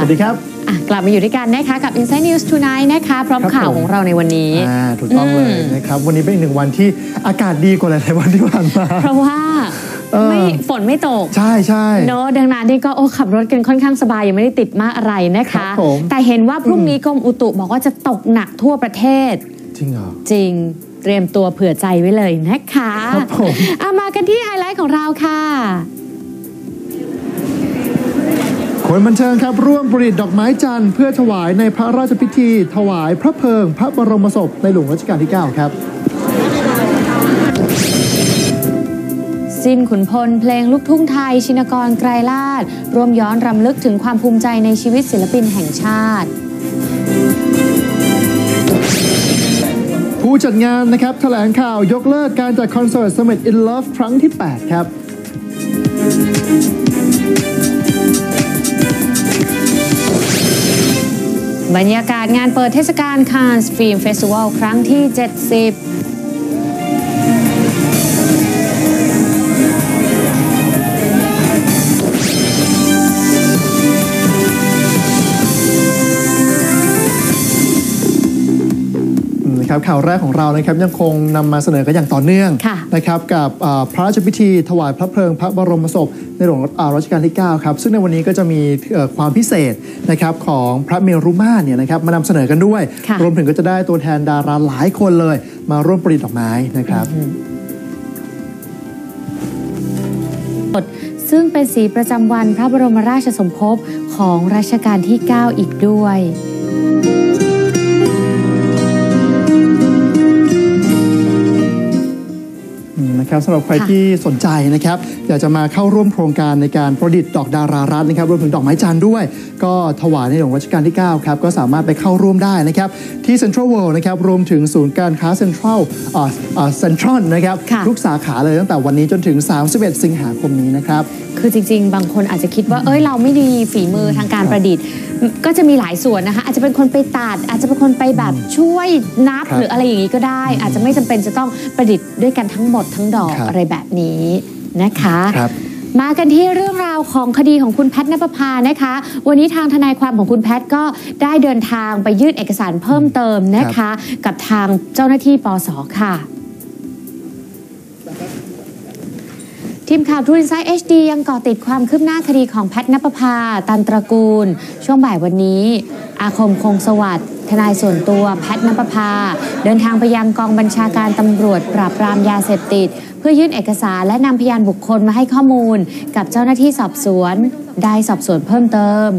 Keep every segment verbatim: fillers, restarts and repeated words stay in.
สดีครับกลับมาอยู่ด้วยกันนะคะกับ Inside News Tonight นะคะพร้อมข่าวของเราในวันนี้ถูกต้องเลยนะครับวันนี้เป็นอีกหนึ่งวันที่อากาศดีกว่าหลายๆวันที่ผ่านมาเพราะว่าไม่ฝนไม่ตกใช่ใช่เนาะดังนั้นนี่ก็โอ้ขับรถกันค่อนข้างสบายยังไม่ได้ติดมากอะไรนะคะแต่เห็นว่าพรุ่งนี้กรมอุตุบอกว่าจะตกหนักทั่วประเทศจริงเหรอจริงเตรียมตัวเผื่อใจไว้เลยนะคะครับผมเอามากันที่ไฮไลท์ของเราค่ะคนบันเทิงครับร่วมประดิษฐ์ดอกไม้จันทร์เพื่อถวายในพระราชพิธีถวายพระเพลิงพระบรมศพในหลวงรัชกาลที่เก้าครับสิ้นขุนพลเพลงลูกทุ่งไทยชินกรไกรลาศร่วมย้อนรำลึกถึงความภูมิใจในชีวิตศิลปินแห่งชาติผู้จัดงานนะครับแถลงข่าวยกเลิกการจัดคอนเสิร์ต Summit in Love ครั้งที่แปดครับบรรยากาศงานเปิดเทศกาลคานส์ฟิล์มเฟสติวัลครั้งที่เจ็ดสิบครับข่าวแรกของเรานะครับยังคงนำมาเสนอกันอย่างต่อเนื่องนะครับกับพระราชพิธีถวายพระเพลิงพระบรมศพในหลวงรัชกาลที่เก้าครับซึ่งในวันนี้ก็จะมีความพิเศษนะครับของพระเมรุมาตรเนี่ยนะครับมานำเสนอกันด้วยรวมถึงก็จะได้ตัวแทนดาราหลายคนเลยมาร่วมประดิษฐ์ดอกไม้นะครับซึ่งเป็นสีประจำวันพระบรมราชสมภพของรัชกาลที่เก้าอีกด้วยนะครับสำหรับใครที่สนใจนะครับอยากจะมาเข้าร่วมโครงการในการประดิษฐ์ดอกดารารัตน์นะครับรวมถึงดอกไม้จันทร์ด้วยก็ถวายในหลวงรัชกาลที่เก้าครับก็สามารถไปเข้าร่วมได้นะครับที่เซ็นทรัลเวิลด์นะครับรวมถึงศูนย์การค้าเซ็นทรัลอ่าอ่าเซ็นทรัลนะครับทุกสาขาเลยตั้งแต่วันนี้จนถึงสามสิบเอ็ดสิงหาคมนี้นะครับคือจริงๆบางคนอาจจะคิดว่าเอ้ยเราไม่ดีฝีมือทางการประดิษฐ์ก็จะมีหลายส่วนนะคะอาจจะเป็นคนไปตัดอาจจะเป็นคนไปแบบช่วยนับหรืออะไรอย่างนี้ก็ได้อาจจะไม่จำเป็นจะต้องประดิษฐ์ด้วยกันทั้งหมดทั้งดอกอะไรแบบนี้นะคะมากันที่เรื่องราวของคดีของคุณแพทย์ณปภานะคะวันนี้ทางทนายความของคุณแพทย์ก็ได้เดินทางไปยื่นเอกสารเพิ่มเติมนะคะกับทางเจ้าหน้าที่ปส.ค่ะทีมข่าว True Insight เอช ดี ยังเกาะติดความคืบหน้าคดีของแพทย์ณปภาตันตระกูลช่วงบ่ายวันนี้อาคมคงสวัสดิ์ทนายส่วนตัวแพทย์ณปภาเดินทางไปยังกองบัญชาการตำรวจปราบปรามยาเสพติดเพื่อยื่นเอกสารและนำพยานบุคคลมาให้ข้อมูลกับเจ้าหน้าที่สอบสวนได้สอบสวนเพิ่มเติม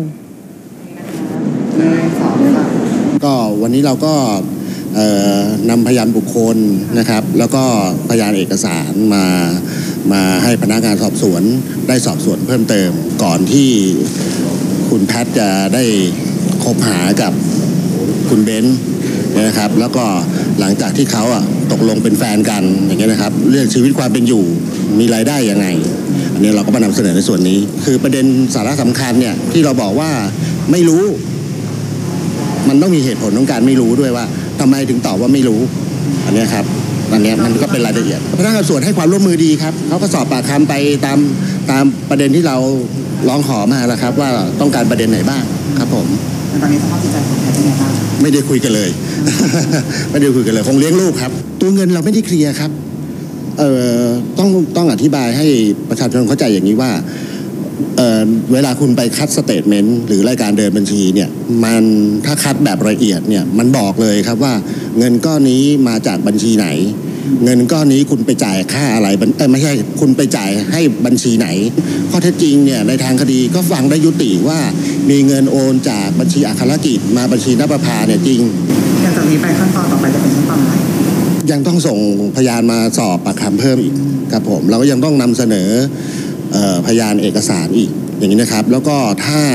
ก็วันนี้เราก็นำพยานบุคคลนะครับแล้วก็พยานเอกสารมามาให้พนักงานสอบสวนได้สอบสวนเพิ่มเติมก่อนที่คุณแพทย์จะได้คบหากับคุณเบนซ์นะครับแล้วก็หลังจากที่เขาอ่ะตกลงเป็นแฟนกันอย่างเงี้ยนะครับเรื่องชีวิตความเป็นอยู่มีรายได้ยังไงอันนี้เราก็มานำเสนอในส่วนนี้คือประเด็นสาระสำคัญเนี่ยที่เราบอกว่าไม่รู้มันต้องมีเหตุผลของการไม่รู้ด้วยว่าทำไมถึงตอบว่าไม่รู้อันนี้ครับอันนี้มันก็เป็นรายละเอียดพนักงานสอบสวนให้ความร่วมมือดีครับเขาก็สอบปากคำไปตามตามประเด็นที่เราร้องขอมาแล้วครับว่าต้องการประเด็นไหนบ้างครับผมตอนนี้สภาพจิตใจของแพทย์เป็นไงบ้างไม่ได้คุยกันเลย ไม่ได้คุยกันเลยคงเลี้ยงลูกครับตัวเงินเราไม่ได้เคลียร์ครับเอ่อต้องต้องอธิบายให้ประชาชนเข้าใจอย่างนี้ว่าเอ่อเวลาคุณไปคัดสเตทเมนต์หรือรายการเดินบัญชีเนี่ยมันถ้าคัดแบบละเอียดเนี่ยมันบอกเลยครับว่าเงินก้อนนี้มาจากบัญชีไหนเงินก้อนนี้คุณไปจ่ายค่าอะไรเออไม่ใช่คุณไปจ่ายให้บัญชีไหนข้อเท็จจริงเนี่ยในทางคดีก็ฟังได้ยุติว่ามีเงินโอนจากบัญชีอัครกิจมาบัญชีณปภาเนี่ยจริงอย่างจากนี้ไปขั้นตอนต่อไปจะเป็นขั้นตอนอะไรยังต้องส่งพยานมาสอบปากคำเพิ่มอีกครับผมเราก็ยังต้องนำเสนอพยานเอกสารอีกอย่างนี้นะครับแล้วก็ถ้า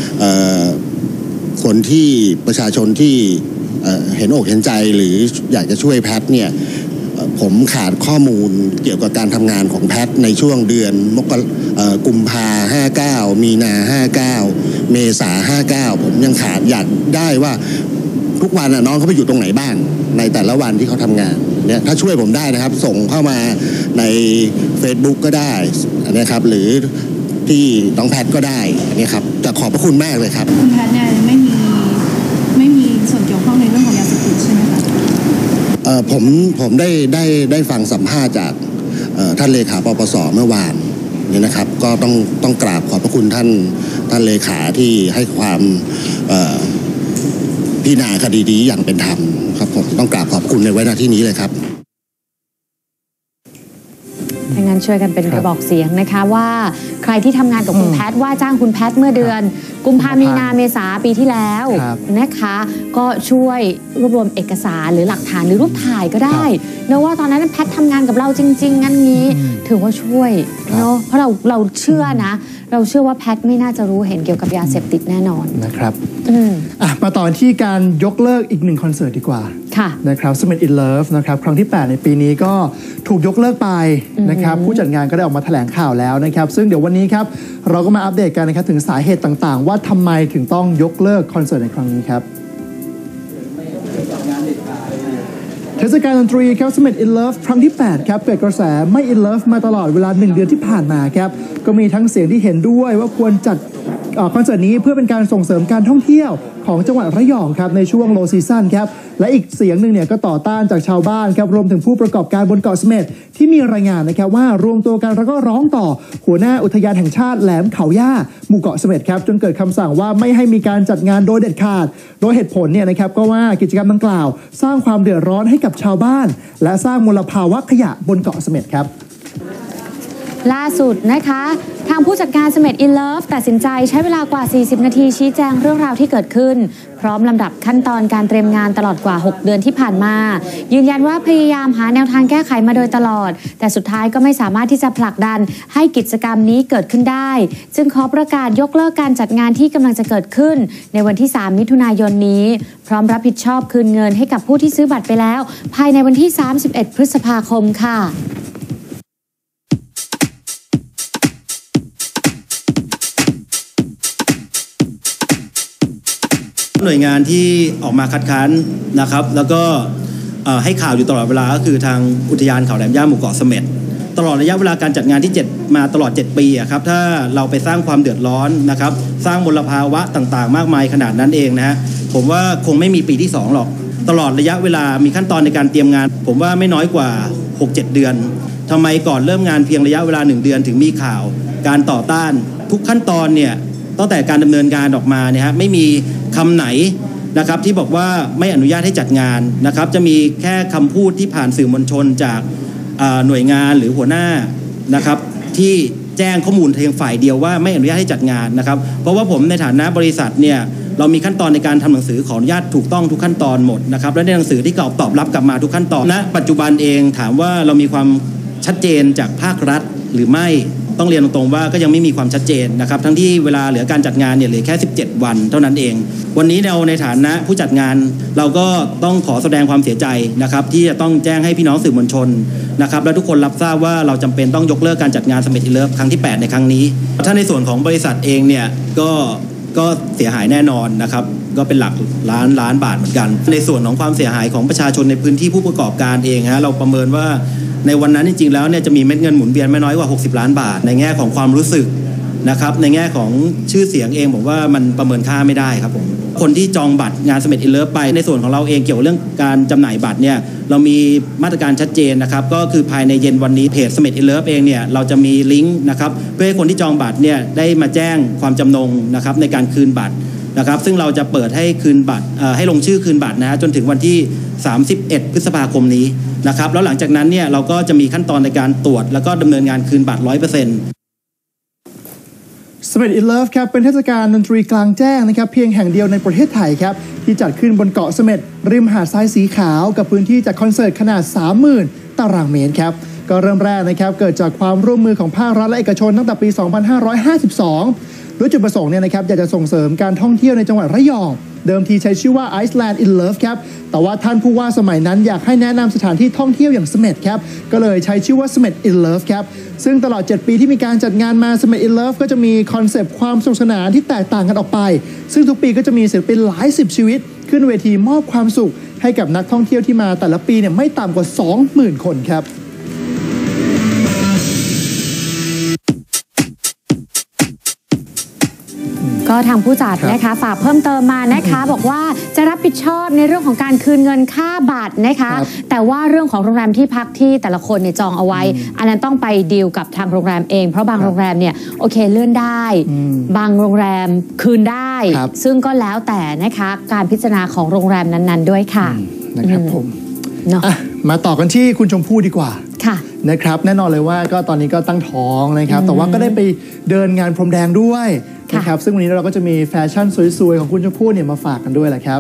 คนที่ประชาชนที่เห็นอกเห็นใจหรืออยากจะช่วยแพทย์เนี่ยผมขาดข้อมูลเกี่ยวกับการทำงานของแพทย์ในช่วงเดือนมกรากุมภาห้าเก้ามีนาห้าเก้าเมษาห้าเก้าผมยังขาดอยากได้ว่าทุกวันน้องเขาไปอยู่ตรงไหนบ้างในแต่ละวันที่เขาทำงานเนี่ยถ้าช่วยผมได้นะครับส่งเข้ามาใน Facebook ก็ได้นะครับหรือที่น้องแพทก็ได้อันนี้ครับจะขอบพระคุณมากเลยครับคุณแพทเนี่ยไม่มีไม่มีส่วนเกี่ยวข้องในเรื่องของยาเสพติดใช่ไหมคะเอ่อผมผมได้ได้ได้ฟังสัมภาษณ์จากท่านเลขาปปสเมื่อวานนี่นะครับก็ต้องต้องกราบขอบพระคุณท่านท่านเลขาที่ให้ความพิจารณาคดีนี้อย่างเป็นธรรมครับผมต้องกราบขอบคุณในไว้หน้าที่นี้เลยครับถ้างั้นช่วยกันเป็นกระบอกเสียงนะคะว่าใครที่ทำงานกับคุณแพทว่าจ้างคุณแพทเมื่อเดือนกุมภาพันธ์มีนาเมษาปีที่แล้วนะคะก็ช่วยรวบรวมเอกสารหรือหลักฐานหรือรูปถ่ายก็ได้เนาะว่าตอนนั้นแพททำงานกับเราจริงๆงั้นนี้ถือว่าช่วยเนาะเพราะเราเราเชื่อนะเราเชื่อว่าแพทไม่น่าจะรู้เห็นเกี่ยวกับยาเสพติดแน่นอนนะครับอ่ะมาต่อที่การยกเลิกอีกหนึ่งคอนเสิร์ตดีกว่าค่ะนะครับ Cement in Love นะครับครั้งที่แปดในปีนี้ก็ถูกยกเลิกไปนะครับผู้จัดงานก็ได้ออกมาแถลงข่าวแล้วนะครับซึ่งเดี๋ยววันนี้ครับเราก็มาอัปเดตกันนะครับถึงสาเหตุต่างๆว่าทำไมถึงต้องยกเลิกคอนเสิร์ตในครั้งนี้ครับเทศกาลดนตรีครับ Cement in Love ครั้งที่แปดครับเกิดกระแสไม่ in love มาตลอดเวลาหนึ่งเดือนที่ผ่านมาครับก็มีทั้งเสียงที่เห็นด้วยว่าควรจัดคอนเสิร์ตนี้เพื่อเป็นการส่งเสริมการท่องเที่ยวของจังหวัดระยองครับในช่วง low season ครับและอีกเสียงหนึ่งเนี่ยก็ต่อต้านจากชาวบ้านครับรวมถึงผู้ประกอบการบนเกาะเสม็ดที่มีรายงานนะครับว่ารวมตัวกันแล้วก็ร้องต่อหัวหน้าอุทยานแห่งชาติแหลมเขาย่าหมู่เกาะเสม็ดครับจนเกิดคำสั่งว่าไม่ให้มีการจัดงานโดยเด็ดขาดโดยเหตุผลเนี่ยนะครับก็ว่ากิจกรรมดังกล่าวสร้างความเดือดร้อนให้กับชาวบ้านและสร้างมลภาวะขยะบนเกาะเสม็ดครับล่าสุดนะคะทางผู้จัดการ Cement in Love ตัดสินใจใช้เวลากว่าสี่สิบนาทีชี้แจงเรื่องราวที่เกิดขึ้นพร้อมลำดับขั้นตอนการเตรียมงานตลอดกว่าหกเดือนที่ผ่านมายืนยันว่าพยายามหาแนวทางแก้ไขมาโดยตลอดแต่สุดท้ายก็ไม่สามารถที่จะผลักดันให้กิจกรรมนี้เกิดขึ้นได้จึงขอประกาศยกเลิกการจัดงานที่กำลังจะเกิดขึ้นในวันที่สามมิถุนายนนี้พร้อมรับผิดชอบคืนเงินให้กับผู้ที่ซื้อบัตรไปแล้วภายในวันที่สามสิบเอ็ดพฤษภาคมค่ะหน่วยงานที่ออกมาคัดค้านนะครับแล้วก็ให้ข่าวอยู่ตลอดเวลาก็คือทางอุทยานเขาแหลมย่าหมู่เกาะเสม็ดตลอดระยะเวลาการจัดงานที่เจ็ดมาตลอดเจ็ดปีอะครับถ้าเราไปสร้างความเดือดร้อนนะครับสร้างมลภาวะต่างๆมากมายขนาดนั้นเองนะฮะผมว่าคงไม่มีปีที่สองหรอกตลอดระยะเวลามีขั้นตอนในการเตรียมงานผมว่าไม่น้อยกว่า หกเจ็ด เดือนทำไมก่อนเริ่มงานเพียงระยะเวลาหนึ่งเดือนถึงมีข่าวการต่อต้านทุกขั้นตอนเนี่ยตั้งแต่การดำเนินการออกมาเนี่ยฮะไม่มีคำไหนนะครับที่บอกว่าไม่อนุญาตให้จัดงานนะครับจะมีแค่คำพูดที่ผ่านสื่อมวลชนจากหน่วยงานหรือหัวหน้านะครับที่แจ้งข้อมูลเพียงฝ่ายเดียวว่าไม่อนุญาตให้จัดงานนะครับเพราะว่าผมในฐานะบริษัทเนี่ยเรามีขั้นตอนในการทำหนังสือขออนุญาตถูกต้องทุกขั้นตอนหมดนะครับและในหนังสือที่กล่าวตอบรับกลับมาทุกขั้นตอนณปัจจุบันเองถามว่าเรามีความชัดเจนจากภาครัฐหรือไม่ต้องเรียนตรงๆว่าก็ยังไม่มีความชัดเจนนะครับทั้งที่เวลาเหลือการจัดงานเนี่ยเหลือแค่สิบเจ็ดวันเท่านั้นเองวันนี้เราในฐานะผู้จัดงานเราก็ต้องขอแสดงความเสียใจนะครับที่จะต้องแจ้งให้พี่น้องสื่อมวลชนนะครับและทุกคนรับทราบว่าเราจำเป็นต้องยกเลิกการจัดงาน Cement in Love ครั้งที่แปดในครั้งนี้ถ้าในส่วนของบริษัทเองเนี่ยก็ก็เสียหายแน่นอนนะครับก็เป็นหลักล้านล้านบาทเหมือนกันในส่วนของความเสียหายของประชาชนในพื้นที่ผู้ประกอบการเองฮะเราประเมินว่าในวันนั้นจริงๆแล้วเนี่ยจะมีเม็ดเงินหมุนเวียนไม่น้อยกว่าหกสิบล้านบาทในแง่ของความรู้สึกนะครับในแง่ของชื่อเสียงเองผมว่ามันประเมินค่าไม่ได้ครับผมคนที่จองบัตรงาน Cement in Love ไปในส่วนของเราเองเกี่ยวกับเรื่องการจำหน่ายบัตรเนี่ยเรามีมาตรการชัดเจนนะครับก็คือภายในเย็นวันนี้เพจ Cement in Love เองเนี่ยเราจะมีลิงก์นะครับเพื่อให้คนที่จองบัตรเนี่ยได้มาแจ้งความจำนงนะครับในการคืนบัตรนะครับซึ่งเราจะเปิดให้คืนบัตรให้ลงชื่อคืนบัตรนะฮะจนถึงวันที่สามสิบเอ็ดพฤษภาคมนี้นะครับแล้วหลังจากนั้นเนี่ยเราก็จะมีขั้นตอนในการตรวจแล้วก็ดำเนินงานคืนบัตร ร้อยเปอร์เซ็นต์ Cement in Love ครับเป็นเทศกาลดนตรีกลางแจ้งนะครับเพียงแห่งเดียวในประเทศไทยครับที่จัดขึ้นบนเกาะเสม็ดริมหาดทรายสีขาวกับพื้นที่จัดคอนเสิร์ตขนาด สามหมื่น ตารางเมตรครับก็เริ่มแรกนะครับเกิดจากความร่วมมือของภาครัฐและเอกชนตั้งแต่ปี สองพันห้าร้อยห้าสิบสองโดยจุดประสงค์เนี่ยนะครับอยากจะส่งเสริมการท่องเที่ยวในจังหวัดระยองเดิมทีใช้ชื่อว่า Iceland in Love ครับแต่ว่าท่านผู้ว่าสมัยนั้นอยากให้แนะนำสถานที่ท่องเที่ยวอย่างเสม็ดครับก็เลยใช้ชื่อว่า Cement in Love ครับซึ่งตลอดเจ็ดปีที่มีการจัดงานมา Cement in Love ก็จะมีคอนเซปต์ความสนุกสนานที่แตกต่างกันออกไปซึ่งทุกปีก็จะมีศิลปินหลายสิบชีวิตขึ้นเวทีมอบความสุขให้กับนักท่องเที่ยวที่มาแต่ละปีเนี่ยไม่ต่ำกว่า สองหมื่น คนครับก็ทางผู้จัดนะคะฝากเพิ่มเติมมานะคะบอกว่าจะรับผิดชอบในเรื่องของการคืนเงินค่าบัตรนะคะแต่ว่าเรื่องของโรงแรมที่พักที่แต่ละคนเนี่ยจองเอาไว้อันนั้นต้องไปดีลกับทางโรงแรมเองเพราะบางโรงแรมเนี่ยโอเคเลื่อนได้บางโรงแรมคืนได้ซึ่งก็แล้วแต่นะคะการพิจารณาของโรงแรมนั้นๆด้วยค่ะนะครับผมมาต่อกันที่คุณชมพู่ดีกว่าค่ะนะครับแน่นอนเลยว่าก็ตอนนี้ก็ตั้งท้องนะครับแต่ว่าก็ได้ไปเดินงานพรมแดงด้วยนะครับซึ่งวันนี้เราก็จะมีแฟชั่นสวยๆของคุณชมพู่เนี่ยมาฝากกันด้วยแหละครับ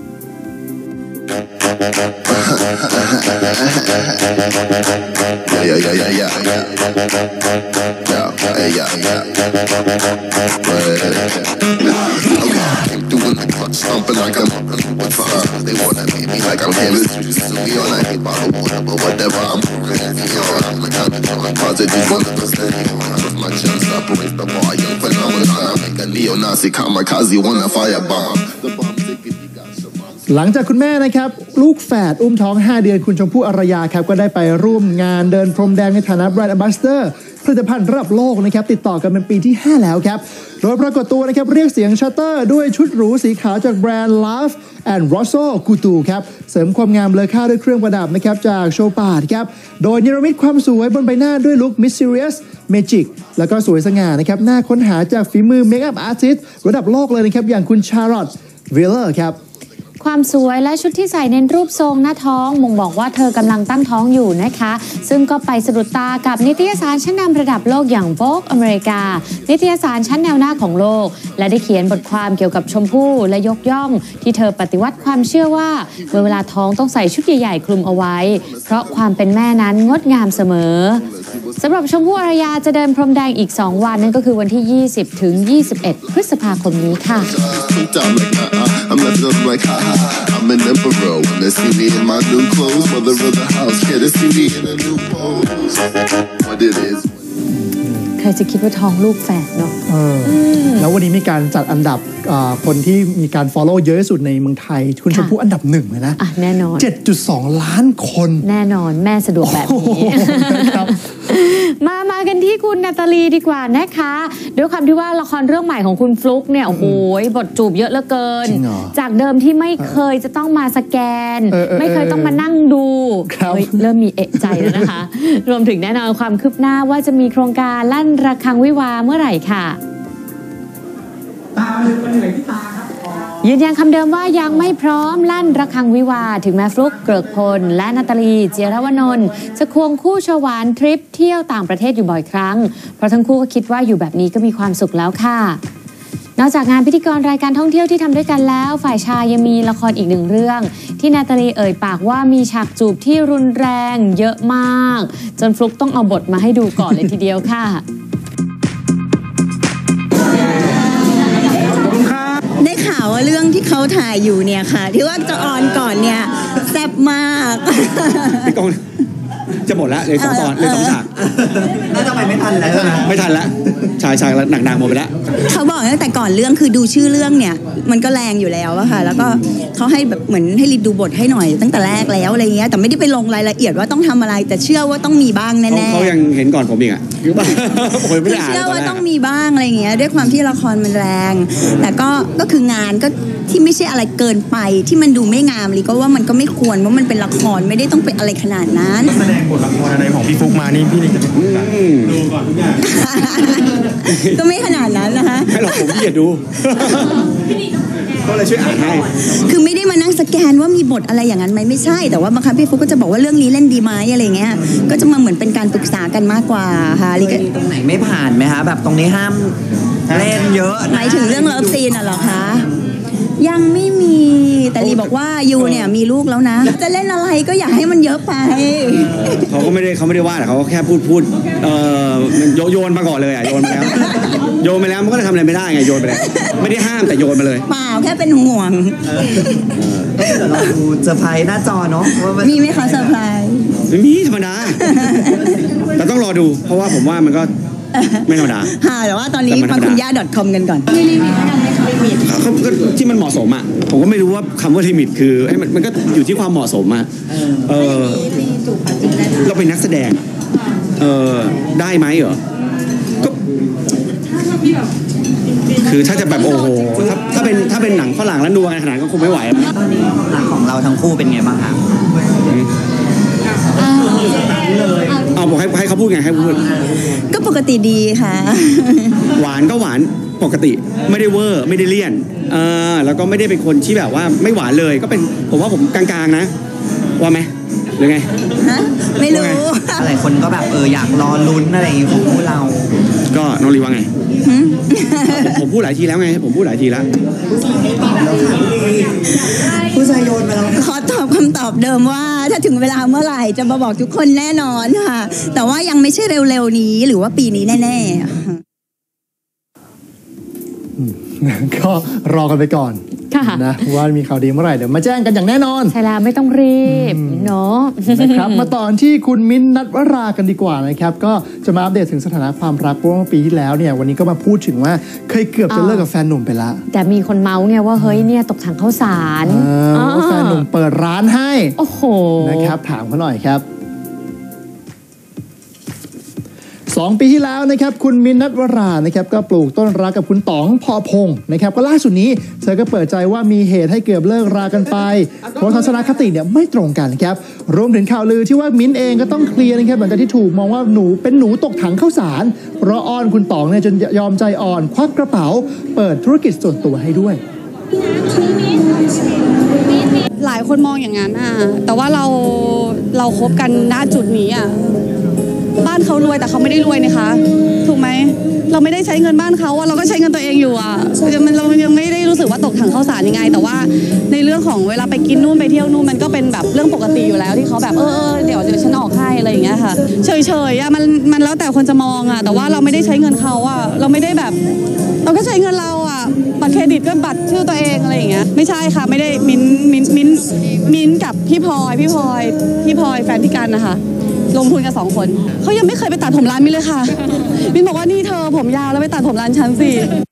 Stomping like I'm with fire. They wanna meet me like I'm Kansas. Me on I hate bottle water, but whatever. I'm I'm the kind of dog positive one percent. Trust my chest, operate the bar. Young phenomenon. I make a neo-Nazi kamikaze wanna firebomb. The bomb ticket. หลังจากคุณแม่นะครับลูกแฝดอุ้มท้องห้าเดือนคุณชมพู่อารยาครับก็ได้ไปร่วมงานเดินพรมแดงในฐานะแบรนด์แอมบาสเดอร์ผลิตภัณฑ์ระดับโลกนะครับติดต่อกันเป็นปีที่ห้าแล้วครับโดยปรากฏตัวนะครับเรียกเสียงชัตเตอร์ด้วยชุดหรูสีขาวจากแบรนด์ Love and Rosso Couture ครับเสริมความงามเลอค่าด้วยเครื่องประดับนะครับจากโชปาดครับโดยเนรมิตความสวยบนใบหน้าด้วยลุค Mysterious Magic แล้วก็สวยสง่านะครับน่าค้นหาจากฝีมือเมคอัพอาร์ติสต์ระดับโลกเลยนะครับอย่างคุณชาร์ลอตต์วิลเลอร์ครับความสวยและชุดที่ใส่เน้นรูปทรงหน้าท้องบ่งบอกว่าเธอกำลังตั้งท้องอยู่นะคะซึ่งก็ไปสะดุดตากับนิตยสารชั้นนำระดับโลกอย่าง Vogue อเมริกานิตยสารชั้นแนวหน้าของโลกและได้เขียนบทความเกี่ยวกับชมพู่และยกย่องที่เธอปฏิวัติความเชื่อว่าเมื่อเวลาท้องต้องใส่ชุดใหญ่ๆคลุมเอาไว้เพราะความเป็นแม่นั้นงดงามเสมอสำหรับชมพู่อารยาจะเดินพรมแดงอีกสองวันนั่นก็คือวันที่ยี่สิบถึงยี่สิบเอ็ดพฤษภาคมนี้ค่ะ I'm an emperor when they see me in my new clothes. Mother of the house, yeah, they see me in a new pose. What it is. ใครจะคิดว่าท้องลูกแฝดเนาะแล้ววันนี้มีการจัดอันดับคนที่มีการ follow เยอะที่สุดในเมืองไทยคุณชมพู่อันดับหนึ่งเลยนะอ่ะแน่นอนเจ็ดจุดสอง ล้านคนแน่นอนแม่สะดวกแบบนี้มามากันที่คุณนาตาลีดีกว่านะคะด้วยความที่ว่าละครเรื่องใหม่ของคุณฟลุ๊กเนี่ยโอ้โหบทจูบเยอะเหลือเกินจากเดิมที่ไม่เคยจะต้องมาสแกนไม่เคยต้องมานั่งดูเริ่มมีเอะใจแล้วนะคะรวมถึงแน่นอนความคืบหน้าว่าจะมีโครงการลั่นระฆังวิวาเมื่อไหร่ค่ะยืนยันคำเดิมว่ายังไม่พร้อมลั่นระฆังวิวาถึงแม้ฟลุ๊กเกริกพลและนาตาลีเจียรวนนท์จะควงคู่ฉวานทริปเที่ยวต่างประเทศอยู่บ่อยครั้งเพราะทั้งคู่ก็คิดว่าอยู่แบบนี้ก็มีความสุขแล้วค่ะนอกจากงานพิธีกรรายการท่องเที่ยวที่ทำด้วยกันแล้วฝ่ายชายยังมีละครอีกหนึ่งเรื่องที่นาตาลีเอ่ยปากว่ามีฉากจูบที่รุนแรงเยอะมากจนฟลุ๊กต้องเอาบทมาให้ดูก่อนเลยทีเดียวค่ะได้ข่าวว่าเรื่องที่เขาถ่ายอยู่เนี่ยค่ะที่ว่าจะออนก่อนเนี่ยแซ่บมากพี่กงจะหมดแล้วเลยสองตอนเลยสองฉากแล้วทำไมไม่ทันแล้วไม่ทันแล้วชายชายหนักๆหมดไปแล้วเขาบอกตั้งแต่ก่อนเรื่องคือดูชื่อเรื่องเนี่ยมันก็แรงอยู่แล้วอะค่ะแล้วก็เขาให้แบบเหมือนให้รีบดูบทให้หน่อยตั้งแต่แรกแล้วอะไรเงี้ยแต่ไม่ได้ไปลงรายละเอียดว่าต้องทำอะไรแต่เชื่อว่าต้องมีบ้างแน่ๆเขายังเห็นก่อนผมอีกอะผมไม่ได้อ่านเชื่อว่าต้องมีบ้างอะไรเงี้ยด้วยความที่ละครมันแรงแต่ก็ก็คืองานก็ที่ไม่ใช่อะไรเกินไปที่มันดูไม่งามเลยก็ว่ามันก็ไม่ควรเพราะมันเป็นละครไม่ได้ต้องเป็นอะไรขนาดนั้นแสดงบทละครอะไรของพี่ฟุ๊กมานี่พี่นี่จะเป็นคนแบบดูก่อนทุกอย่างก็ไม่ขนาดนั้นนะคะให้หรอกผมพี่อย่าดูก็เลยช่วยอ่านให้คือไม่ได้มานั่งสแกนว่ามีบทอะไรอย่างนั้นไหมไม่ใช่แต่ว่าบางครั้งพี่ฟุ๊กก็จะบอกว่าเรื่องนี้เล่นดีไหมอะไรเงี้ยก็จะมาเหมือนเป็นการปรึกษากันมากกว่าค่ะลิกตรงไหนไม่ผ่านไหมคะแบบตรงนี้ห้ามเล่นเยอะหมายถึงเรื่องเลิฟซีนน่ะเหรอคะยังไม่มีแต่ลีบอกว่ายูเนี่ยมีลูกแล้วนะจะเล่นอะไรก็อยากให้มันเยอะไปเขาก็ไม่ได้เขาไม่ได้ว่าแต่เขาก็แค่พูดพูดเอ่อโยนมาก่อนเลยอ่ะโยนมาแล้วโยนไปแล้วมันก็ทำอะไรไม่ได้ไงโยนไปแล้วไม่ได้ห้ามแต่โยนมาเลยเปล่าแค่เป็นห่วงเดี๋ยวเราดูเซอร์ไพรส์หน้าจอเนาะมีไหมคะเซอร์ไพรส์ไม่มีธรรมดาแต่ต้องรอดูเพราะว่าผมว่ามันก็ไม่ธรรมดาค่ะแต่ว่าตอนนี้ฟังคุณย่า .com กันก่อนมีลิมิตอะไรไหมคะลิมิตเขาก็ที่มันเหมาะสมอ่ะผมก็ไม่รู้ว่าคำว่าลิมิตคือไอ้มันมันก็อยู่ที่ความเหมาะสมอ่ะเออเราเป็นนักแสดงเออได้ไหมเหรอก็คือถ้าจะแบบโอ้โหถ้าถ้าเป็นถ้าเป็นหนังฝรั่งแล้วนัวกันขนาดก็คงไม่ไหวตอนนี้ความรักของเราทั้งคู่เป็นไงบ้างคะเอาบอกให้ให้เขาพูดไงให้พูดก็ปกติดีค่ะหวานก็หวานปกติไม่ได้เวอร์ไม่ได้เลี่ยนเออแล้วก็ไม่ได้เป็นคนที่แบบว่าไม่หวานเลยก็เป็นผมว่าผมกลางๆนะว่าไหมหรือไงไม่รู้หลายคนก็แบบเอออยากรอลุ้นอะไรอย่างงี้ของคู่เราก็น้องลีว่าไงผมพูดหลายทีแล้วไงผมพูดหลายทีแล้วผู้ชายโยนมาแล้วขอตอบคำตอบเดิมว่าถ้าถึงเวลาเมื่อไหร่จะมาบอกทุกคนแน่นอนค่ะแต่ว่ายังไม่ใช่เร็วๆนี้หรือว่าปีนี้แน่ๆก็รอกันไปก่อนนะว่ามีข่าวดีเมื่อไหร่เดี๋ยวมาแจ้งกันอย่างแน่นอนใช่แล้วไม่ต้องรีบเนาะนะครับมาตอนที่คุณมิ้นท์ ณัฐวรากันดีกว่านะครับก็จะมาอัปเดตถึงสถานะความรักเพราะว่าปีที่แล้วเนี่ยวันนี้ก็มาพูดถึงว่าเคยเกือบจะเลิกกับแฟนหนุ่มไปละแต่มีคนเมาส์ไงว่าเฮ้ยเนี่ยตกถังข้าวสารแฟนหนุ่มเปิดร้านให้โอ้โหนะครับถามเขาหน่อยครับสองปีที่แล้วนะครับคุณมิ้นท์ ณัฐวรานะครับก็ปลูกต้นรักกับคุณต๋องพอพงศ์นะครับก็ล่าสุดนี้เธอก็เปิดใจว่ามีเหตุให้เกือบเลิกรากันไปเพราะทัศนคติเนี่ยไม่ตรงกันครับรวมถึงข่าวลือที่ว่ามิ้นท์เองก็ต้องเคลียร์นะครับหลังจากที่ถูกมองว่าหนูเป็นหนูตกถังข้าวสารเพราะอ้อนคุณต๋องเนี่ยจนยอมใจอ่อนควักกระเป๋าเปิดธุรกิจส่วนตัวให้ด้วยหลายคนมองอย่างนั้นอ่ะแต่ว่าเราเราคบกันณจุดนี้อ่ะบ้านเขารวยแต่เขาไม่ได้รวยนะคะถูกไหมเราไม่ได้ใช้เงินบ้านเขาอะเราก็ใช้เงินตัวเองอยู่อะมันเรายังไม่ได้รู้สึกว่าตกถังข้าวสารยังไงแต่ว่าในเรื่องของเวลาไปกินนู่นไปเที่ยวนู่นมันก็เป็นแบบเรื่องปกติอยู่แล้วที่เขาแบบเออเดี๋ยวเดี๋ยวฉันออกให้อะไรอย่างเงี้ยค่ะเฉยๆอะมันมันแล้วแต่คนจะมองอะแต่ว่าเราไม่ได้ใช้เงินเขาอะเราไม่ได้แบบเราก็ใช้เงินเราอะบัตรเครดิตก็บัตรชื่อตัวเองอะไรอย่างเงี้ยไม่ใช่ค่ะไม่ได้มิ้นมิ้นมิ้นมิ้นกับพี่พลอยพี่พลอยพี่พลอยแฟนพี่กันนะคะลงทุนกันสองคนเขายังไม่เคยไปตัดผมร้านมิ้นเลยค่ะมิ้นบอกว่านี่เธอผมยาวแล้วไปตัดผมร้านฉันสิ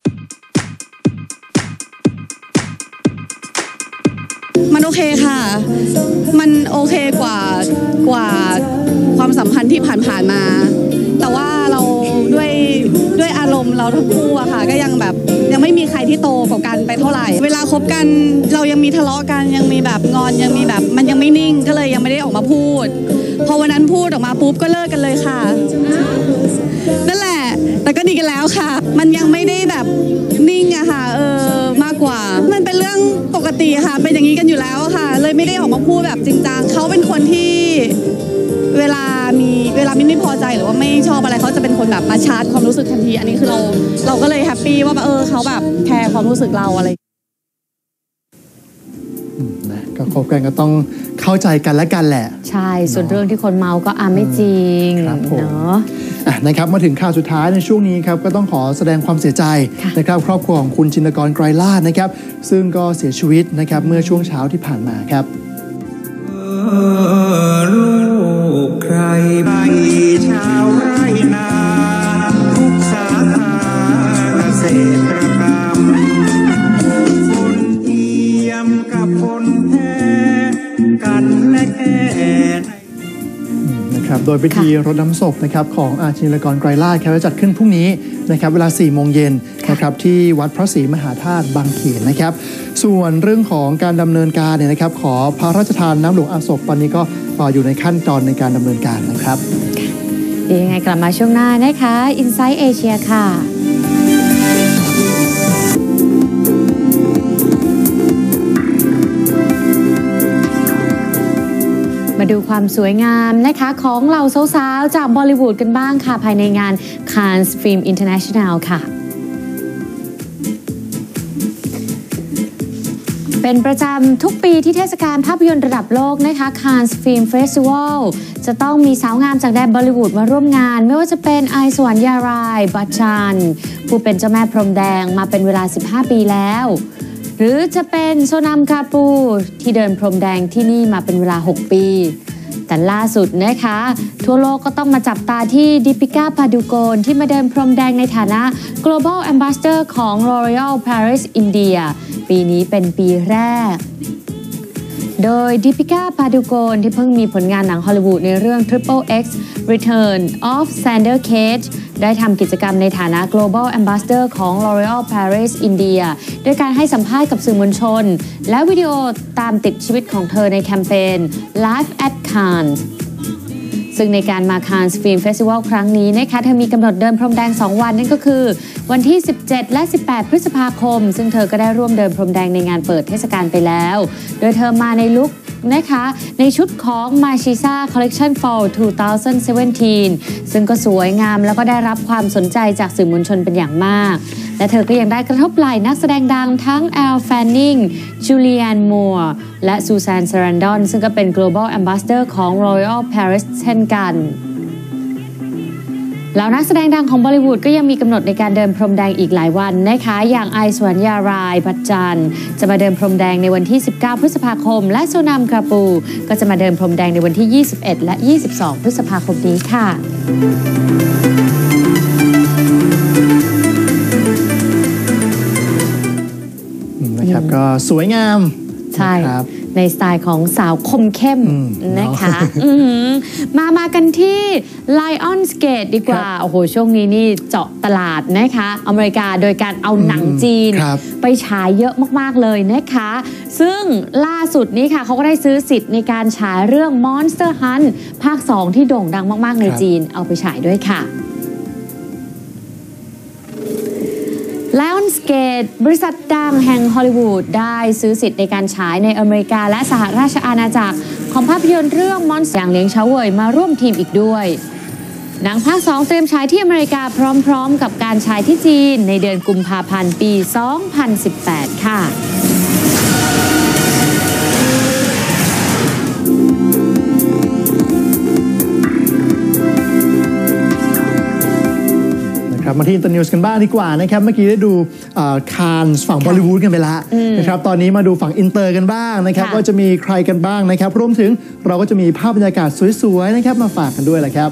มันโอเคค่ะมันโอเคกว่ากว่าความสัมพันธ์ที่ผ่านๆมาแต่ว่าเราด้วยด้วยอารมณ์เราทั้งคู่อะค่ะก็ยังแบบยังไม่มีใครที่โตกว่ากันไปเท่าไหร่เวลาคบกันเรายังมีทะเลาะกันยังมีแบบงอนยังมีแบบมันยังไม่นิ่งก็เลยยังไม่ได้ออกมาพูดพอวันนั้นพูดออกมาปุ๊บก็เลิกกันเลยค่ะนั่นแหละแต่ก็ดีกันแล้วค่ะมันยังไม่ได้แบบนิ่งอะค่ะเออมากกว่ามันเป็นเรื่องปกติค่ะเป็นอย่างนี้กันอยู่แล้วค่ะเลยไม่ได้ออกมาพูดแบบจริงจังเขาเป็นคนที่เวลามีเวลามิ้นไม่พอใจหรือว่าไม่ชอบอะไรเขาจะเป็นคนแบบมาชาร์จความรู้สึกทันทีอันนี้คือเราเราก็เลยแฮปปี้ว่าเออเขาแบบแคร์ความรู้สึกเราอะไรก็คบกันก็ต้องเข้าใจกันและกันแหละใช่ส่วนเรื่องที่คนเมาก็อ่าไม่จริงเนาะนะครับมาถึงข่าวสุดท้ายในช่วงนี้ครับก็ต้องขอแสดงความเสียใจนะครับครอบครัวของคุณจินตกร ไกรลาภนะครับซึ่งก็เสียชีวิตนะครับเมื่อช่วงเช้าที่ผ่านมาครับลูกใครใบชาวไร่นาทุกสาขาเกษตรกรรมคนเยี่ยมกับคนแท้กันและแก่นะครับโดยพิธีรดน้ำศพนะครับของอาจินตกร ไกรลาภจะจัดขึ้นพรุ่งนี้นะครับเวลาสี่โมงเย็นนะครับที่วัดพระศรีมหาธาตุบางเขนนะครับส่วนเรื่องของการดำเนินการเนี่ยนะครับขอพระราชทานน้ำหลวงอาศพตอนนี้ก็อยู่ในขั้นตอนในการดำเนินการนะครับยังไงกลับมาช่วงหน้านะคะ Inside Asia ค่ะมาดูความสวยงามนะคะของเหล่าสาวๆจากบอลลิวูดกันบ้างค่ะภายในงาน Cannes Film International ค่ะเป็นประจำทุกปีที่เทศกาลภาพยนตร์ระดับโลกนะคะ Cannes Film Festival จะต้องมีสาวงามจากแดนบอลลิวูดมาร่วมงานไม่ว่าจะเป็นไอซ์ สวรรยาราย บัชชันผู้เป็นเจ้าแม่พรมแดงมาเป็นเวลาสิบห้าปีแล้วหรือจะเป็นโซนัม คาปูที่เดินพรมแดงที่นี่มาเป็นเวลาหกปีแต่ล่าสุดนะคะทั่วโลกก็ต้องมาจับตาที่ดิปิก้า พาดูโกนที่มาเดินพรมแดงในฐานะ Global Ambassador ของ L'Oreal Paris India ปีนี้เป็นปีแรกโดยดิปิก้า พาดูโกนที่เพิ่งมีผลงานหนังฮอลลีวูดในเรื่อง Triple X Return of Xander Cage ได้ทำกิจกรรมในฐานะ Global Ambassador ของ L'Oreal Paris India ด้วยการให้สัมภาษณ์กับสื่อมวลชนและวิดีโอตามติดชีวิตของเธอในแคมเปญ Live at Cannes ซึ่งในการมา Cannes Film Festival ครั้งนี้นะคะเธอมีกำหนดเดินพรมแดงสองวันนั่นก็คือวันที่สิบเจ็ดและสิบแปดพฤษภาคมซึ่งเธอก็ได้ร่วมเดินพรมแดงในงานเปิดเทศกาลไปแล้วโดยเธอมาในลุคนะคะในชุดของ Marchisa Collection Fall สองพันสิบเจ็ด ซึ่งก็สวยงามแล้วก็ได้รับความสนใจจากสื่อมวลชนเป็นอย่างมากและเธอก็ยังได้กระทบไหล่นักแสดงดังทั้ง Elle Fanning Julianne Moore และ Susan Sarandon ซึ่งก็เป็น Global Ambassador ของ L'Oreal Paris เช่นกันแล้วนักแสดงดังของบอลิวูดก็ยังมีกำหนดในการเดินพรมแดงอีกหลายวันนะคะอย่างไอซ์วรรณยารายบัจจันจะมาเดินพรมแดงในวันที่สิบเก้าพฤษภาคมและโซนัมคาปูก็จะมาเดินพรมแดงในวันที่ยี่สิบเอ็ดและยี่สิบสองพฤษภาคมนี้ค่ะนะครับก็สวยงามใช่ในสไตล์ของสาวคมเข้มนะคะมามากันที่ Lionsgate ดีกว่าโอ้โหช่วงนี้นี่เจาะตลาดนะคะอเมริกาโดยการเอาหนังจีนไปฉายเยอะมากๆเลยนะคะซึ่งล่าสุดนี้ค่ะเขาก็ได้ซื้อสิทธิ์ในการฉายเรื่อง Monster Hunt ภาคสองที่โด่งดังมากๆในจีนเอาไปฉายด้วยค่ะLionsgate บริษัทดังแห่งฮอลลีวูดได้ซื้อสิทธิ์ในการฉายในอเมริกาและสหราชอาณาจักรของภาพยนตร์เรื่อง Monster อย่างเลี้ยงเฉาเว่ยมาร่วมทีมอีกด้วยหนังภาคสองเตรียมฉายที่อเมริกาพร้อมๆกับการฉายที่จีนในเดือนกุมภาพันธ์ปี สองพันสิบแปด ค่ะมาที่อินเตอร์นิวส์กันบ้างดีกว่านะครับเมื่อกี้ได้ดูคานส์ฝั่งบอลิวูดกันไปแล้วนะครับตอนนี้มาดูฝั่งอินเตอร์กันบ้างนะครับว่าจะมีใครกันบ้างนะครับรวมถึงเราก็จะมีภาพบรรยากาศสวยๆนะครับมาฝากกันด้วยแหละครับ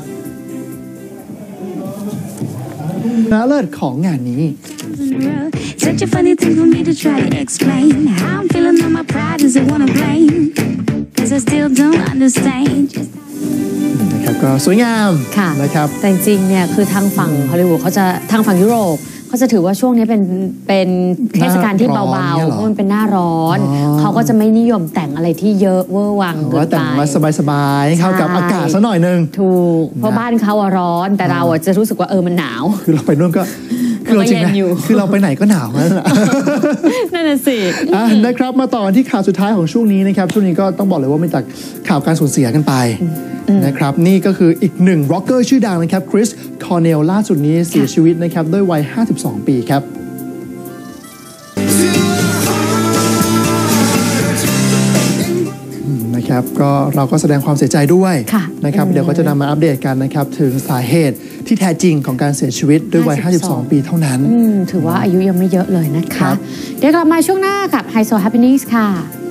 น่าเลิศของงานนี้ Such a funny thing for me to try to explain how I'm feeling on my pride is I wanna blame cause I still don't understandนะครับก็สวยงามค่ะนะครับแต่จริงๆเนี่ยคือทางฝั่งฮอลลีวูดเขาจะทางฝั่งยุโรปเขาจะถือว่าช่วงนี้เป็นเป็นเทศกาลที่เบาๆเพราะมันเป็นหน้าร้อนเขาก็จะไม่นิยมแต่งอะไรที่เยอะเวอร์วังเกินไปแต่งมาสบายๆเข้ากับอากาศซะหน่อยนึงถูกเพราะบ้านเขาร้อนแต่เราจะรู้สึกว่าเออมันหนาวคือเราไปนู่นก็คือเราจริงนะคือเราไปไหนก็หนาวนั่นแหละนั่นน่ะสินะครับมาต่อที่ข่าวสุดท้ายของช่วงนี้นะครับช่วงนี้ก็ต้องบอกเลยว่ามีแต่ข่าวการสูญเสียกันไปนะครับนี่ก็คืออีกหนึ่งร็อกเกอร์ชื่อดังนะครับคริสคอร์เนลล่าสุดนี้เสียชีวิตนะครับด้วยวัยห้าสิบสองปีครับนะครับก็เราก็แสดงความเสียใจด้วยนะครับเดี๋ยวก็จะนำมาอัปเดตกันนะครับถึงสาเหตุที่แท้จริงของการเสียชีวิตด้วยวัยห้าสิบสองปีเท่านั้นถือว่าอายุยังไม่เยอะเลยนะคะเดี๋ยวกลับมาช่วงหน้ากับ High-So Happenings ค่ะ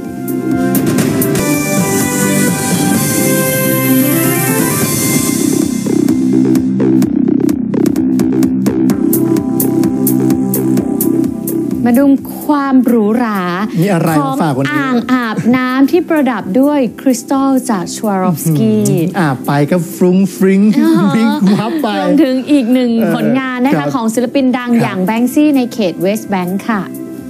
มาดูความหรูหราของอ่างอาบน้ำที่ประดับด้วยคริสตัลจากชวารอฟสกี้อาบไปก็ฟรุ้งฟริ้งบิ๊กวับไปรวมถึงอีกหนึ่งผลงานนะคะของศิลปินดังอย่างแบงซี่ในเขตเวสต์แบงค์ค่ะ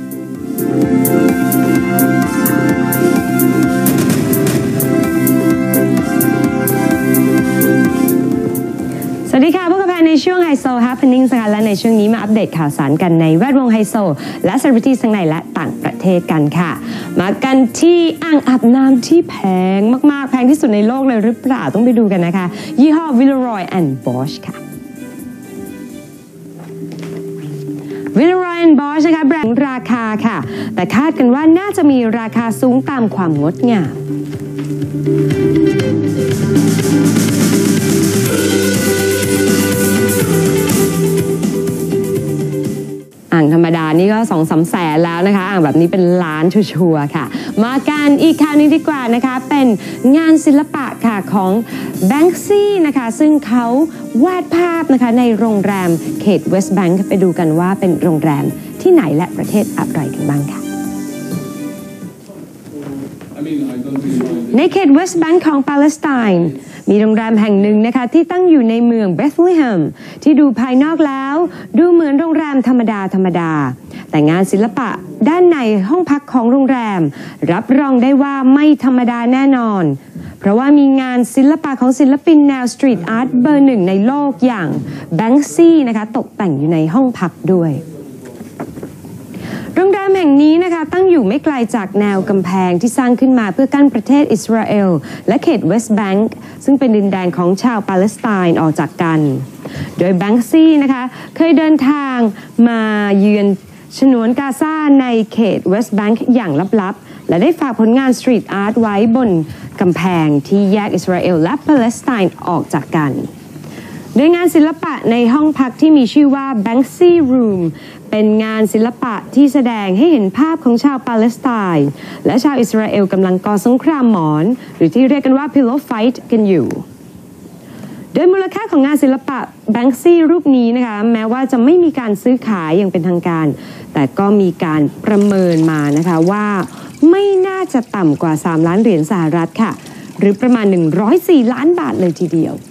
สวัสดีค่ะพบกับแพนในช่วง High-So Happenings ค่ะและในช่วงนี้มาอัปเดตข่าวสารกันในแวดวงไฮโซและเซเลบริตี้ทั้งในและต่างประเทศกันค่ะมากันที่อ่างอาบน้ำที่แพงมากๆแพงที่สุดในโลกเลยหรือเปล่าต้องไปดูกันนะคะยี่ห้อ Villeroy and Bosch ค่ะ Villeroy and Bosch นะคะแบรนด์ราคาค่ะแต่คาดกันว่าน่าจะมีราคาสูงตามความงดงามอ่างธรรมดานี่ก็สองสามแสนแล้วนะคะอ่างแบบนี้เป็นล้านชัวร์ๆค่ะมากันอีกข่าวนึงดีกว่านะคะเป็นงานศิลปะค่ะของแบงค์ซี่นะคะซึ่งเขาวาดภาพนะคะในโรงแรมเขตเวสต์แบงค์ไปดูกันว่าเป็นโรงแรมที่ไหนและประเทศอะไรกันบ้างค่ะในเขตเวสต์แบงก์ของปาเลสไตน์มีโรงแรมแห่งหนึ่งนะคะที่ตั้งอยู่ในเมืองเบธเลเฮมที่ดูภายนอกแล้วดูเหมือนโรงแรมธรรมดาธรรมดาแต่งานศิลปะด้านในห้องพักของโรงแรมรับรองได้ว่าไม่ธรรมดาแน่นอนเพราะว่ามีงานศิลปะของศิลปินแนวสตรีทอาร์ตเบอร์หนึ่งในโลกอย่างแบงค์ซี่นะคะตกแต่งอยู่ในห้องพักด้วยโรงแรมแห่งนี้นะคะตั้งอยู่ไม่ไกลจากแนวกำแพงที่สร้างขึ้นมาเพื่อกั้นประเทศอิสราเอลและเขตเวสต์แบงก์ซึ่งเป็นดินแดนของชาวปาเลสไตน์ออกจากกันโดยแบงค์ซี่นะคะเคยเดินทางมาเยือนฉนวนกาซาในเขตเวสต์แบงก์อย่างลับๆและได้ฝากผลงานสตรีทอาร์ตไว้บนกำแพงที่แยกอิสราเอลและปาเลสไตน์ออกจากกันโดยงานศิลปะในห้องพักที่มีชื่อว่า Banksy Room เป็นงานศิลปะที่แสดงให้เห็นภาพของชาวปาเลสไตน์และชาวอิสราเอลกำลังก่อสงครามหมอนหรือที่เรียกกันว่า Pillow Fight กันอยู่โดยมูลค่าของงานศิลปะ Banksy รูปนี้นะคะแม้ว่าจะไม่มีการซื้อขายอย่างเป็นทางการแต่ก็มีการประเมินมานะคะว่าไม่น่าจะต่ำกว่าสามล้านเหรียญสหรัฐค่ะหรือประมาณหนึ่งร้อยสี่ล้านบาทเลยทีเดียว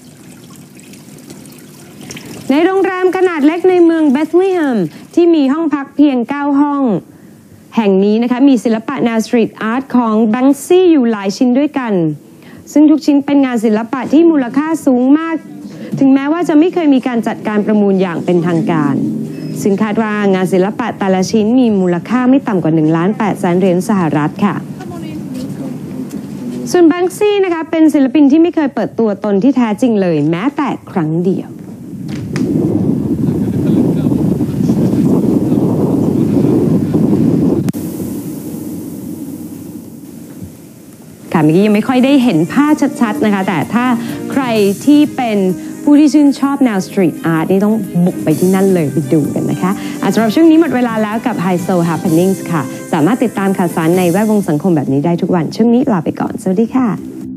ในโรงแรมขนาดเล็กในเมืองเบธเลเฮมที่มีห้องพักเพียงเก้าห้องแห่งนี้นะคะมีศิลปะแนวสตรีทอาร์ตของแบงค์ซี่อยู่หลายชิ้นด้วยกันซึ่งทุกชิ้นเป็นงานศิลปะที่มูลค่าสูงมากถึงแม้ว่าจะไม่เคยมีการจัดการประมูลอย่างเป็นทางการซึ่งคาดว่างานศิลปะแต่ละชิ้นมีมูลค่าไม่ต่ำกว่าหนึ่งล้านแปดแสนเหรียญสหรัฐค่ะส่วนแบงค์ซี่นะคะเป็นศิลปินที่ไม่เคยเปิดตัวตนที่แท้จริงเลยแม้แต่ครั้งเดียวค่ะเมื่อกี้ยังไม่ค่อยได้เห็นภาพชัดๆนะคะแต่ถ้าใครที่เป็นผู้ที่ชื่นชอบแนวสตรีทอาร์ตนี่ต้องบุกไปที่นั่นเลยไปดูกันนะคะสำหรับช่วงนี้หมดเวลาแล้วกับ Hi-So Happenings ค่ะสามารถติดตามข่าวสารในแวดวงสังคมแบบนี้ได้ทุกวันช่วงนี้ลาไปก่อนสวัสดีค่ะ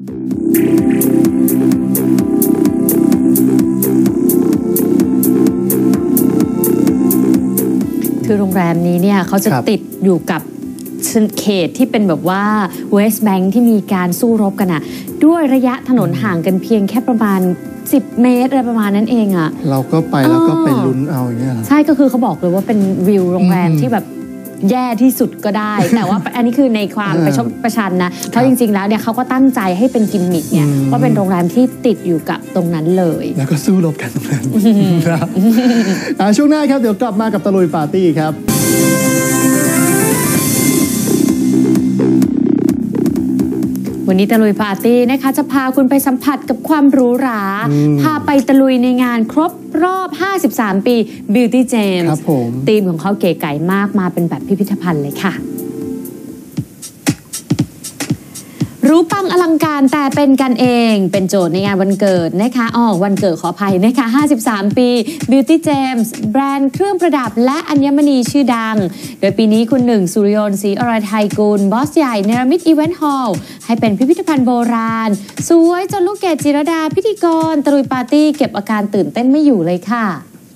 คือโรงแรมนี้เนี่ยเขาจะติดอยู่กับเขตที่เป็นแบบว่าเวสต์แบงค์ที่มีการสู้รบกันอะด้วยระยะถนนห่างกันเพียงแค่ประมาณสิบเมตรอะไรประมาณนั้นเองอะเราก็ไปแล้วก็ไปลุ้นเอาอย่างเงี้ยใช่ก็คือเขาบอกเลยว่าเป็นวิวโรงแรมที่แบบแย่ที่สุดก็ได้ แต่ว่าอันนี้คือในความประชดประชันนะเพราะจริงๆแล้วเนี่ยเขาก็ตั้งใจให้เป็นกิมมิคเนี่ยว่าเป็นโรงแรมที่ติดอยู่กับตรงนั้นเลยแล้วก็สู้รบกันตรงนั้นครับช่วงหน้าครับเดี๋ยวกลับมากับตะลุยปาร์ตี้ครับวันนี้ตะลุยปาร์ตี้นะคะจะพาคุณไปสัมผัสกับความหรูหราพาไปตะลุยในงานครบรอบห้าสิบสามปี Beauty James ครับผมธีมของเขาเก๋ไก๋มากมาเป็นแบบพิพิธภัณฑ์เลยค่ะรู้ปังอลังการแต่เป็นกันเองเป็นโจทย์ในงานวันเกิดนะคะอ๋อวันเกิดขออภัยนะคะห้าสิบสามปี Beauty James แบรนด์เครื่องประดับและอัญมณีชื่อดังโดยปีนี้คุณหนึ่งสุริยนต์ศรีอรไทยกุลบอสใหญ่เนรมิตอีเวนต์ฮอลล์ให้เป็นพิพิธภัณฑ์โบราณสวยจนลูกเกดจิรดาพิธีกรตะลุยปาร์ตี้เก็บอาการตื่นเต้นไม่อยู่เลยค่ะ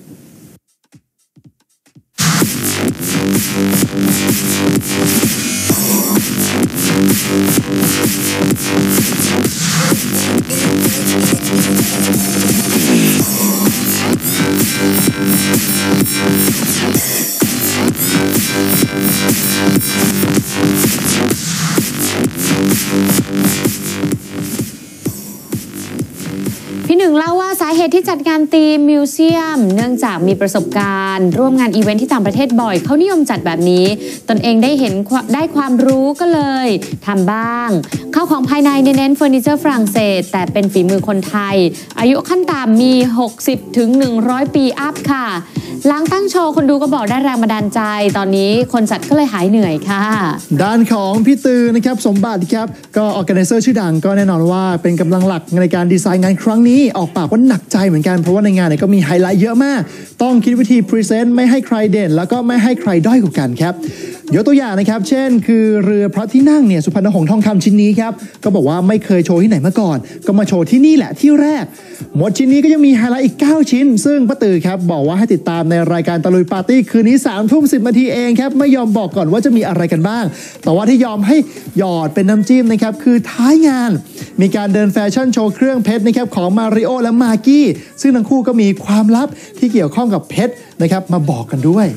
พี่หนึ่งเล่าว่าสาเหตุที่จัดงานธีมมิวเซียมเนื่องจากมีประสบการณ์ร่วมงานอีเวนท์ที่ต่างประเทศบ่อยเขานิยมจัดแบบนี้ตนเองได้เห็นได้ความรู้ก็เลยทำบ้างข้าวของภายในเน้นเฟอร์นิเจอร์ฝรั่งเศสแต่เป็นฝีมือคนไทยอายุขั้นต่ำมี หกสิบถึงหนึ่งร้อย ปีอัพค่ะหลังตั้งโชว์คนดูก็บอกได้แรงบันดาลใจตอนนี้คนจัดก็เลยหายเหนื่อยค่ะด้านของพี่ตือนะครับสมบัติครับก็ออร์แกไนเซอร์ชื่อดังก็แน่นอนว่าเป็นกำลังหลักในการดีไซน์งานครั้งนี้ออกปากว่าหนักใจเหมือนกันเพราะว่าในงานเนี่ยก็มีไฮไลท์เยอะมากต้องคิดวิธีพรีเซนต์ไม่ให้ใครเด่นแล้วก็ไม่ให้ใครด้อยกว่ากันครับยกตัวอย่างนะครับเช่นคือเรือพระที่นั่งเนี่ยสุพรรณหงส์ทองคำชิ้นนี้ครับก็บอกว่าไม่เคยโชว์ที่ไหนมาก่อนก็มาโชว์ที่นี่แหละที่แรกหมดชิ้นนี้ก็ยังมีไฮไลท์อีกเก้าชิ้นซึ่งป้าตือครับบอกว่าให้ติดตามในรายการตะลุยปาร์ตี้คืนนี้สามทุ่มสิบนาทีเองครับไม่ยอมบอกก่อนว่าจะมีอะไรกันบ้างแต่ว่าที่ยอมให้หยอดเป็นน้ำจิ้มนะครับคือท้ายงานมีการเดินแฟชั่นโชว์เครื่องเพชรนะครับของมาริโอและมากกี้ซึ่งทั้งคู่ก็มีความลับที่เกี่ยวข้องกับเพชรนะครับมาบอกกันด้วย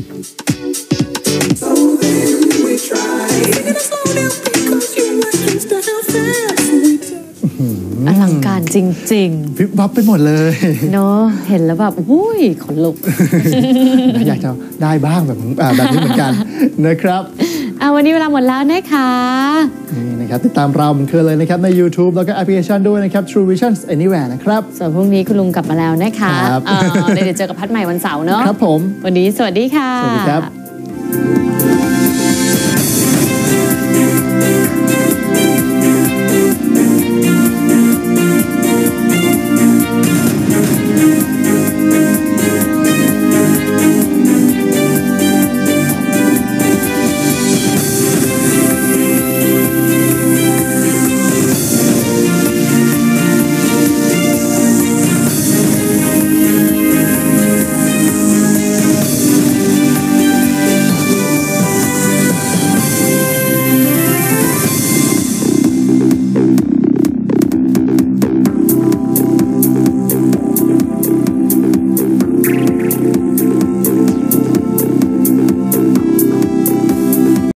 อลังการจริงๆวิบวับไปหมดเลยเนาะเห็นแล้วแบบอุ้ยขนลุกอยากจะได้บ้างแบบแบบนี้เหมือนกันนะครับอ่ะวันนี้เวลาหมดแล้วนะคะนี่นะครับติดตามเราเหมือนเคยเลยนะครับใน YouTube แล้วก็แอปพลิเคชันด้วยนะครับ True Vision Anywhere นะครับส่วนพรุ่งนี้คุณลุงกลับมาแล้วนะคะเดี๋ยวเจอกับพัดใหม่วันเสาร์เนาะครับผมวันนี้สวัสดีค่ะสวัสดีครับ